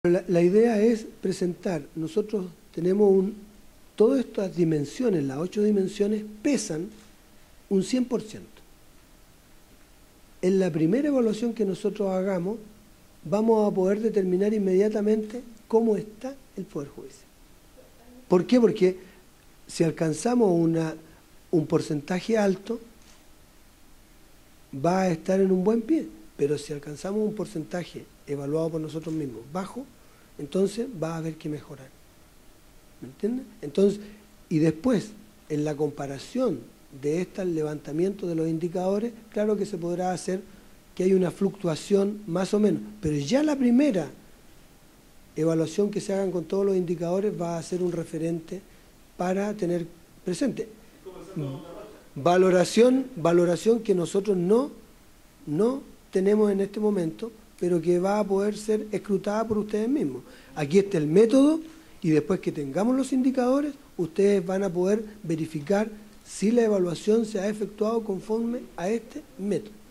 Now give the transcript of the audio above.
La idea es presentar, nosotros tenemos todas estas dimensiones, las 8 dimensiones, pesan un 100%. En la primera evaluación que nosotros hagamos, vamos a poder determinar inmediatamente cómo está el Poder Judicial. ¿Por qué? Porque si alcanzamos un porcentaje alto, va a estar en un buen pie, pero si alcanzamos un porcentaje evaluado por nosotros mismos bajo, entonces va a haber que mejorar. ¿Me entiendes? Entonces, y después, en la comparación de este levantamiento de los indicadores, claro que se podrá hacer que hay una fluctuación más o menos, pero ya la primera evaluación que se hagan con todos los indicadores va a ser un referente para tener presente. Valoración que nosotros no tenemos en este momento, pero que va a poder ser escrutada por ustedes mismos. Aquí está el método y después que tengamos los indicadores, ustedes van a poder verificar si la evaluación se ha efectuado conforme a este método.